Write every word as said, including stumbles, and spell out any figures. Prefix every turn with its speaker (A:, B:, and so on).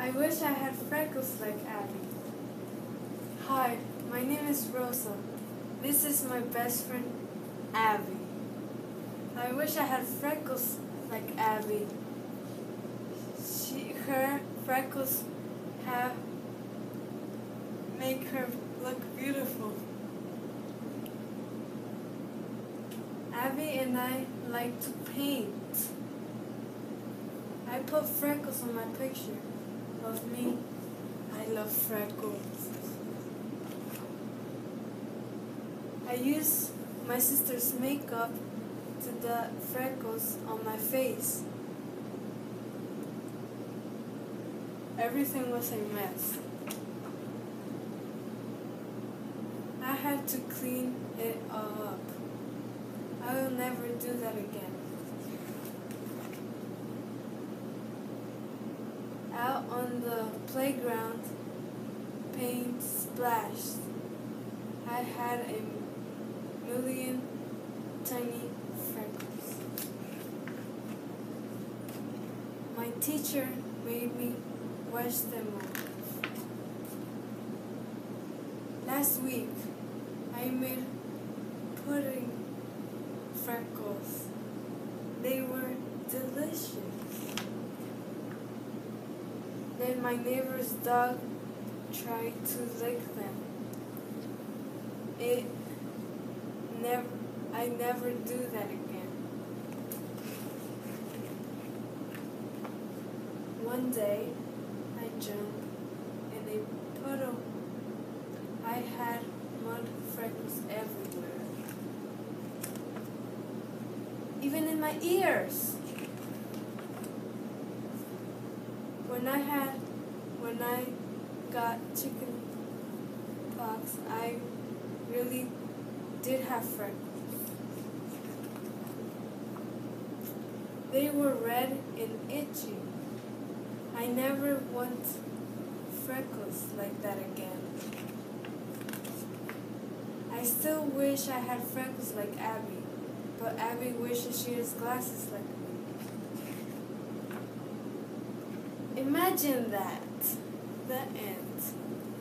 A: I wish I had freckles like Abby. Hi, my name is Rosa. This is my best friend, Abby. I wish I had freckles like Abby. She, her freckles have make her look beautiful. Abby and I like to paint. I put freckles on my picture of me. I love freckles. I use my sister's makeup to the freckles on my face. Everything was a mess. I had to clean it all up. I will never do that again. Out on the playground, paint splashed. I had a million tiny freckles. My teacher made me wash them off. Last week, I made pudding freckles. They were delicious. Then my neighbor's dog tried to lick them. It never, I never do that again. One day, I jumped in a puddle. I had mud freckles everywhere. Even in my ears. When I had, when I got chicken pox, I really did have freckles. They were red and itchy. I never want freckles like that again. I still wish I had freckles like Abby, but Abby wishes she has glasses like me. Imagine that. The end.